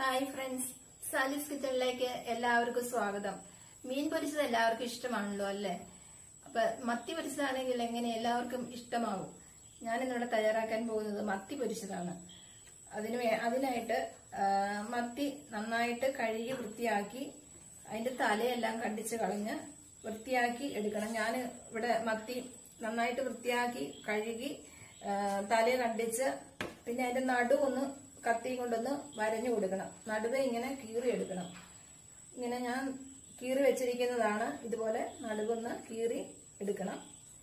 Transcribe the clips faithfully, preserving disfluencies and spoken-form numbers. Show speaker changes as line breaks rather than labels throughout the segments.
Hi friends, സാലിസ് കിച്ചണിലേക്ക് എല്ലാവർക്കും സ്വാഗതം. മീൻ പൊരിച്ചത് എല്ലാവർക്കും ഇഷ്ടമാണല്ലോ അല്ലേ? അപ്പൊ മത്തി പൊരിച്ചതാണെങ്കിൽ എങ്ങനെ എല്ലാവർക്കും ഇഷ്ടമാവും. ഞാനിന്നിവിടെ തയ്യാറാക്കാൻ പോകുന്നത് മത്തി പൊരിച്ചതാണ്. അതിന് അതിനായിട്ട് മത്തി നന്നായിട്ട് കഴുകി വൃത്തിയാക്കി അതിന്റെ തലയെല്ലാം കണ്ടിച്ച് കളഞ്ഞ് വൃത്തിയാക്കി എടുക്കണം. ഞാൻ ഇവിടെ മത്തി നന്നായിട്ട് വൃത്തിയാക്കി കഴുകി തല കണ്ടിച്ച് പിന്നെ അതിന്റെ നടു ഒന്ന് കത്തി കൊണ്ടൊന്ന് വരഞ്ഞു കൊടുക്കണം. നടുവേ ഇങ്ങനെ കീറി എടുക്കണം. ഇങ്ങനെ ഞാൻ കീറി വെച്ചിരിക്കുന്നതാണ്. ഇതുപോലെ നടുവൊന്ന് കീറി എടുക്കണം.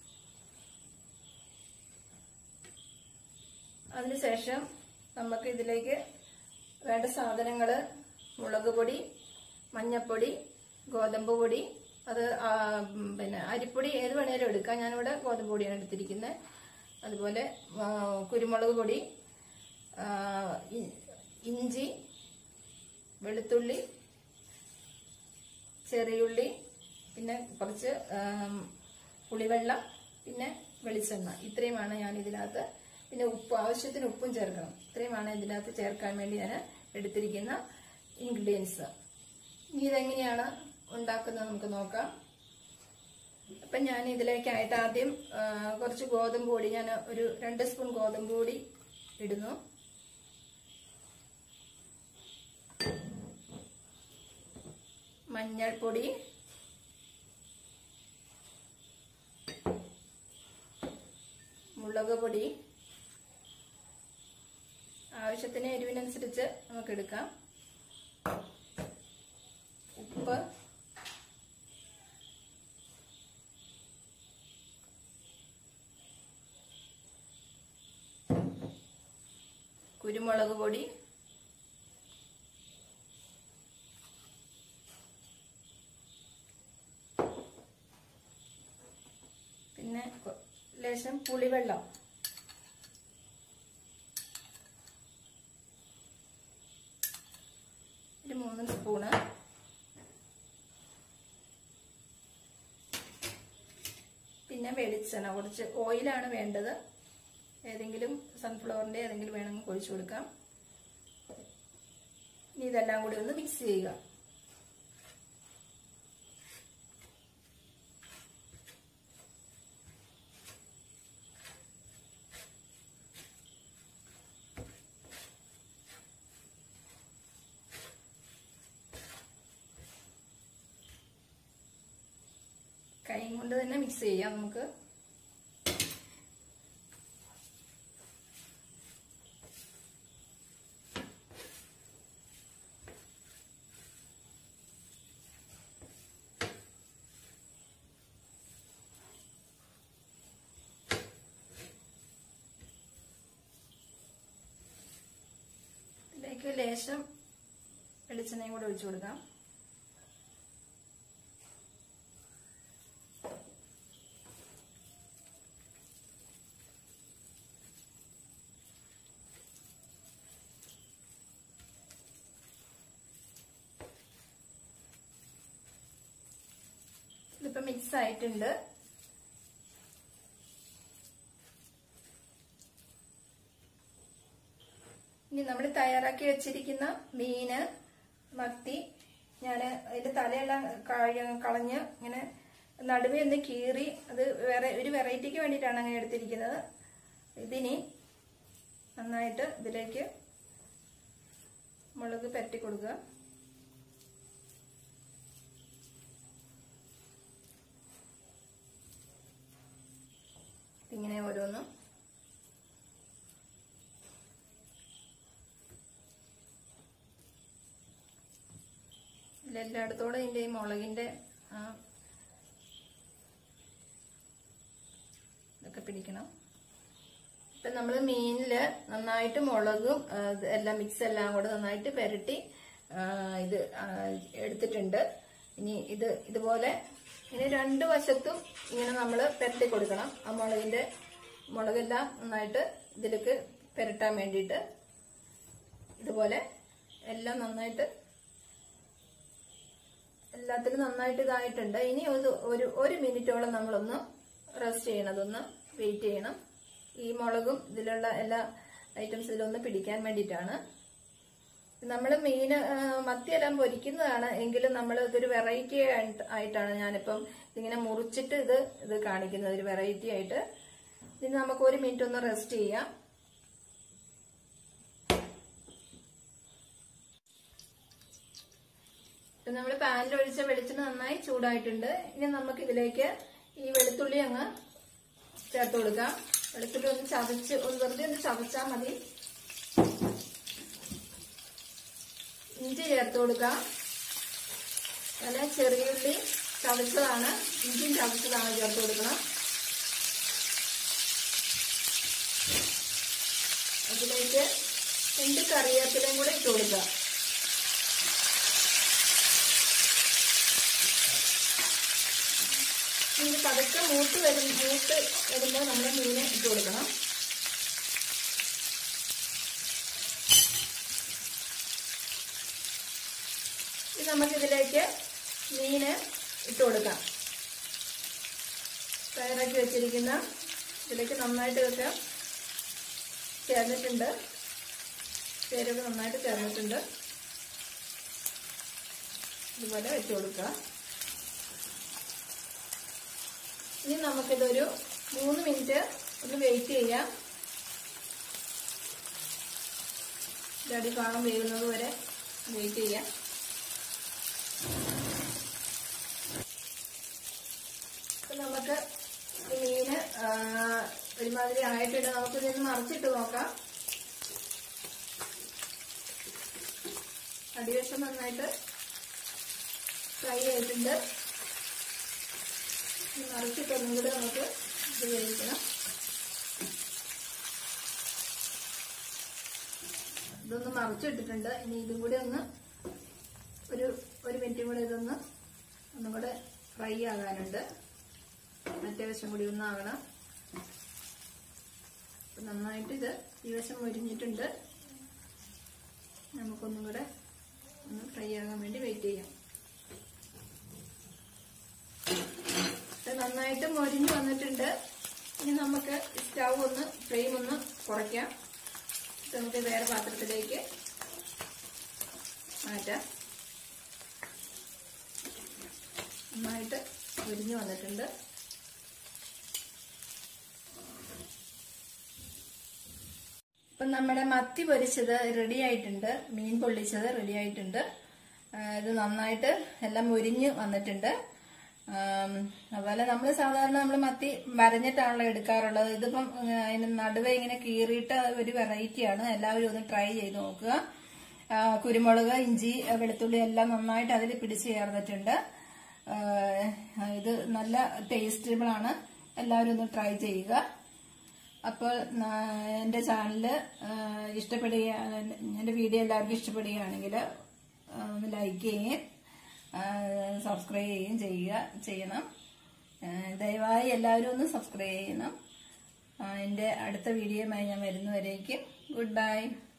അതിനുശേഷം നമുക്ക് ഇതിലേക്ക് വേണ്ട സാധനങ്ങള് മുളക് പൊടി, മഞ്ഞപ്പൊടി, ഗോതമ്പ് പൊടി, അത് പിന്നെ അരിപ്പൊടി ഏത് വേണേലും എടുക്കാം. ഞാനിവിടെ ഗോതമ്പ് പൊടിയാണ് എടുത്തിരിക്കുന്നത്. അതുപോലെ കുരുമുളക് പൊടി, ഇഞ്ചി, വെളുത്തുള്ളി, ചെറിയുള്ളി, പിന്നെ കുറച്ച് പുളിവെള്ളം, പിന്നെ വെളിച്ചെണ്ണ. ഇത്രയുമാണ് ഞാൻ ഇതിനകത്ത്. പിന്നെ ഉപ്പ്, ആവശ്യത്തിന് ഉപ്പും ചേർക്കണം. ഇത്രയുമാണ് ഇതിനകത്ത് ചേർക്കാൻ വേണ്ടി ഞാൻ എടുത്തിരിക്കുന്ന ഇൻഗ്രീഡിയൻസ്. ഇനി ഇതെങ്ങനെയാണ് ഉണ്ടാക്കുന്നത് നമുക്ക് നോക്കാം. അപ്പൊ ഞാൻ ഇതിലേക്കായിട്ട് ആദ്യം കുറച്ച് ഗോതമ്പ് പൊടി, ഞാൻ ഒരു രണ്ട് സ്പൂൺ ഗോതമ്പ് പൊടി ഇടുന്നു. മഞ്ഞൾപ്പൊടി, മുളക് പൊടി, ആവശ്യത്തിന് എരിവിനനുസരിച്ച് നമുക്ക് എടുക്കാം. ഉപ്പ്, കുരുമുളക് പൊടി, പിന്നെ ലേശം പുളിവെള്ളം, ഒരു മൂന്ന് സ്പൂണ്, പിന്നെ വെളിച്ചെണ്ണ, കുറച്ച് ഓയിലാണ് വേണ്ടത്. ഏതെങ്കിലും സൺഫ്ലവറിന്റെ ഏതെങ്കിലും വേണമെങ്കിൽ ഒഴിച്ചു കൊടുക്കാം. ഇനി ഇതെല്ലാം കൂടി ഒന്ന് മിക്സ് ചെയ്യുക. കൈ കൊണ്ട് തന്നെ മിക്സ് ചെയ്യാം നമുക്ക്. ഇതിലേക്ക് ലേശം വെളിച്ചെണ്ണയും കൂടെ ഒഴിച്ചു കൊടുക്കാം. ഇതിപ്പോ മിക്സ് ആയിട്ടുണ്ട്. ഇനി നമ്മൾ തയ്യാറാക്കി വെച്ചിരിക്കുന്ന മീന്, മത്തി, ഞാൻ അതിന്റെ തലയെല്ലാം കളഞ്ഞ് ഇങ്ങനെ നടുവേ ഒന്ന് കീറി, അത് വേറെ ഒരു വെറൈറ്റിക്ക് വേണ്ടിയിട്ടാണ് അങ്ങനെ എടുത്തിരിക്കുന്നത്. ഇതിനി നന്നായിട്ട് ഇതിലേക്ക് മുളക് പരട്ടി കൊടുക്കുക. ഇങ്ങനെ ഓരോന്നും എല്ലായിടത്തോടെ ഇതിന്റെ ഈ മുളകിന്റെ ഇതൊക്കെ പിടിക്കണം. ഇപ്പൊ നമ്മള് മീനില് നന്നായിട്ട് മുളകും എല്ലാം മിക്സ് എല്ലാം കൂടെ നന്നായിട്ട് പെരട്ടി ഇത് എടുത്തിട്ടുണ്ട്. ഇനി ഇത് ഇതുപോലെ ഇനി രണ്ടു വശത്തും ഇങ്ങനെ നമ്മള് പെരട്ടി കൊടുക്കണം. ആ മുളകിന്റെ മുളകെല്ലാം നന്നായിട്ട് ഇതിലേക്ക് പെരട്ടാൻ വേണ്ടിയിട്ട് ഇതുപോലെ എല്ലാം നന്നായിട്ട് എല്ലാത്തിലും നന്നായിട്ട് ഇതായിട്ടുണ്ട്. ഇനി ഒരു ഒരു മിനിറ്റോളം നമ്മളൊന്ന് റെസ്റ്റ് ചെയ്യണം, അതൊന്ന് വെയിറ്റ് ചെയ്യണം. ഈ മുളകും ഇതിലുള്ള എല്ലാ ഐറ്റംസ് ഇതിലൊന്ന് പിടിക്കാൻ വേണ്ടിയിട്ടാണ്. നമ്മൾ മീന് മത്തിയെല്ലാം പൊരിക്കുന്നതാണ്, എങ്കിലും നമ്മൾ ഇതൊരു വെറൈറ്റി ആയിട്ടാണ് ഞാനിപ്പം ഇതിങ്ങനെ മുറിച്ചിട്ട് ഇത് ഇത് കാണിക്കുന്നത്, ഒരു വെറൈറ്റി ആയിട്ട്. ഇനി നമുക്ക് ഒരു മിനിറ്റ് ഒന്ന് റെസ്റ്റ് ചെയ്യാം. നമ്മൾ പാനിൽ ഒഴിച്ച വെളിച്ചെണ്ണ നന്നായി ചൂടായിട്ടുണ്ട്. ഇനി നമുക്ക് ഇതിലേക്ക് ഈ വെളുത്തുള്ളി അങ്ങ് ചേർത്ത് കൊടുക്കാം. വെളുത്തുള്ളി ഒന്ന് ചതച്ച് ഒന്ന് വെറുതെ ഒന്ന് ചതച്ചാൽ മതി. ഇഞ്ചി ചേർത്ത് കൊടുക്കാം. നല്ല ചെറിയുള്ളി ചതച്ചതാണ്, ഇഞ്ചിയും ചതച്ചതാണ് ചേർത്ത് കൊടുക്കണം. അതിലേക്ക് രണ്ട് കറിവേപ്പിലയും കൂടെ ഇട്ട് കൊടുക്കാം. ഇത് പതുക്കെ മൂത്ത് വരും മൂത്ത് വരുമ്പോൾ നമ്മൾ മീന് ഇട്ട് കൊടുക്കണം. ഇത് നമുക്കിതിലേക്ക് മീന് ഇട്ട് കൊടുക്കാം. തയ്യാറാക്കി വെച്ചിരിക്കുന്ന ഇതിലേക്ക് നന്നായിട്ട് ഇതൊക്കെ ചേർന്നിട്ടുണ്ട്, ചേരുവ നന്നായിട്ട് ചേർന്നിട്ടുണ്ട്. ഇതുപോലെ വെച്ച് കൊടുക്കുക. ഇനി നമുക്കിതൊരു മൂന്ന് മിനിറ്റ് ഒന്ന് വെയിറ്റ് ചെയ്യാം. ഇതടി ഭാഗം വേകുന്നത് വരെ വെയിറ്റ് ചെയ്യാം. നമുക്ക് ഈ മീന് ഒരുമാതിരി ആയിട്ടുണ്ട്. നമുക്ക് ഇതിന് മറിച്ചിട്ട് നോക്കാം. അടിവശം നന്നായിട്ട് ഫ്രൈ ആയിട്ടുണ്ട്. മറിച്ചിട്ടൊന്നും കൂടെ നമുക്ക് ഇത് വേവിക്കണം. ഇതൊന്ന് മറിച്ചിട്ടിട്ടുണ്ട്. ഇനി ഇതും കൂടി ഒന്ന് ഒരു ഒരു മിനിറ്റും കൂടെ ഇതൊന്ന് ഒന്നും കൂടെ ഫ്രൈ ആകാനുണ്ട്. മറ്റേ വശം കൂടി ഒന്നാകണം. നന്നായിട്ട് ഇത് ഈ വശം മുരിഞ്ഞിട്ടുണ്ട്. നമുക്കൊന്നും കൂടെ ഒന്ന് ഫ്രൈ ആകാൻ വേണ്ടി വെയിറ്റ് ചെയ്യാം. നന്നായിട്ട് മൊരിഞ്ഞ് വന്നിട്ടുണ്ട്. ഇനി നമുക്ക് സ്റ്റൗ ഒന്ന് ഫ്ലെയിം ഒന്ന് കുറയ്ക്കാം. നമുക്ക് വേറെ പാത്രത്തിലേക്ക് മാറ്റാം. നന്നായിട്ട് മൊരിഞ്ഞ് വന്നിട്ടുണ്ട്. ഇപ്പം നമ്മുടെ മത്തി പൊരിച്ചത് റെഡി ആയിട്ടുണ്ട്, മീൻ പൊള്ളിച്ചത് റെഡി ആയിട്ടുണ്ട്. ഇത് നന്നായിട്ട് എല്ലാം മൊരിഞ്ഞ് വന്നിട്ടുണ്ട്. അതുപോലെ നമ്മൾ സാധാരണ നമ്മൾ മത്തി വരഞ്ഞിട്ടാണല്ലോ എടുക്കാറുള്ളത്. ഇതിപ്പം അതിന് നടുവെ ഇങ്ങനെ കീറിയിട്ട് ഒരു വെറൈറ്റിയാണ്. എല്ലാവരും ഒന്ന് ട്രൈ ചെയ്ത് നോക്കുക. കുരുമുളക്, ഇഞ്ചി, വെളുത്തുള്ളി എല്ലാം നന്നായിട്ട് അതിൽ പിടിച്ച് ചേർന്നിട്ടുണ്ട്. ഇത് നല്ല ടേസ്റ്റബിൾ ആണ്. എല്ലാവരും ഒന്ന് ട്രൈ ചെയ്യുക. അപ്പോൾ എൻ്റെ ചാനല് ഇഷ്ടപ്പെടുക, എൻ്റെ വീഡിയോ എല്ലാവർക്കും ഇഷ്ടപ്പെടുകയാണെങ്കിൽ ഒന്ന് ലൈക്ക് ചെയ്യുകയും സബ്സ്ക്രൈബ് ചെയ്യുകയും ചെയ്യുക ചെയ്യണം. ദയവായി എല്ലാവരും ഒന്ന് സബ്സ്ക്രൈബ് ചെയ്യണം. എൻ്റെ അടുത്ത വീഡിയോയുമായി ഞാൻ വരുന്നവരേക്കും ഗുഡ് ബൈ.